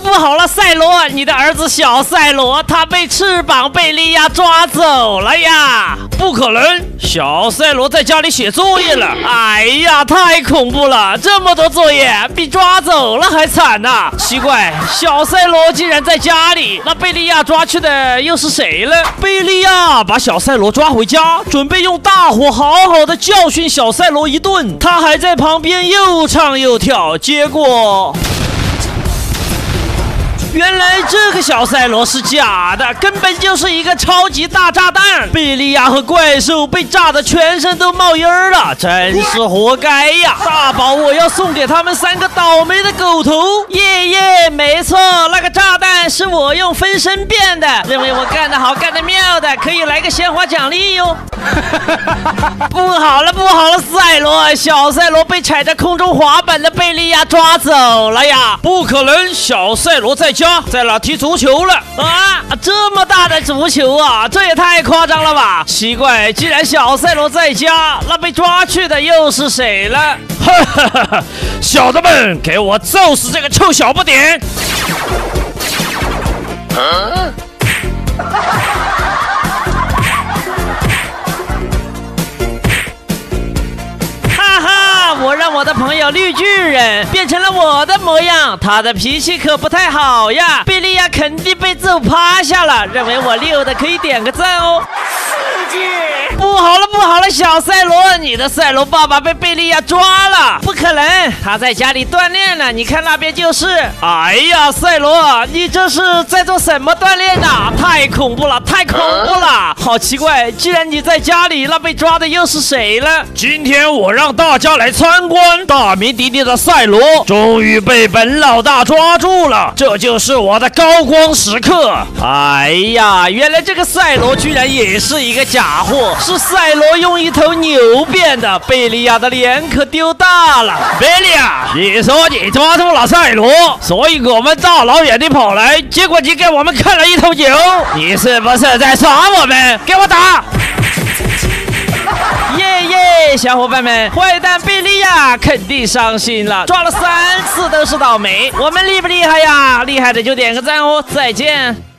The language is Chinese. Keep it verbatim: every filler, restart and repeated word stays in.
不好了，赛罗，你的儿子小赛罗他被翅膀贝利亚抓走了呀！不可能，小赛罗在家里写作业了。哎呀，太恐怖了，这么多作业，比抓走了还惨呐、啊！奇怪，小赛罗竟然在家里，那贝利亚抓去的又是谁呢？贝利亚把小赛罗抓回家，准备用大火好好的教训小赛罗一顿。他还在旁边又唱又跳，结果。原来这个小赛罗是假的，根本就是一个超级大炸弹。贝利亚和怪兽被炸得全身都冒烟了，真是活该呀！大宝，我要送给他们三个倒霉的狗头！耶耶，没错，那个炸弹是我用分身变的。认为我干得好、干得妙的，可以来个鲜花奖励哟！不好了，不好了，赛罗，小赛罗被踩在空中滑板的贝利亚抓走了呀！不可能，小赛罗在家，在哪踢足球了啊？这么大的足球啊，这也太夸张了吧！奇怪，既然小赛罗在家，那被抓去的又是谁呢？哈哈哈哈！小子们，给我揍死这个臭小不点！啊我让我的朋友绿巨人变成了我的模样，他的脾气可不太好呀。贝利亚肯定被揍趴下了，认为我溜的可以点个赞哦。刺激！不好了，不好了，小赛罗，你的赛罗爸爸被贝利亚抓了。不可能，他在家里锻炼呢，你看那边就是。哎呀，赛罗，你这是在做什么锻炼呢？太恐怖了，太恐怖了！好奇怪，既然你在家里，那被抓的又是谁呢？今天我让大家来参观大名鼎鼎的赛罗，终于被本老大抓住了，这就是我的高光时刻。哎呀，原来这个赛罗居然也是一个假货，是赛罗用一头牛变的，贝利亚的脸可丢大了。贝利亚，你说你抓住了赛罗，所以我们大老远的跑来，结果你给我们看了一头牛，你是不是在耍我们？给我打！耶耶，小伙伴们，坏蛋贝利亚肯定伤心了，抓了三次都是倒霉。我们厉不厉害呀？厉害的就点个赞哦，再见。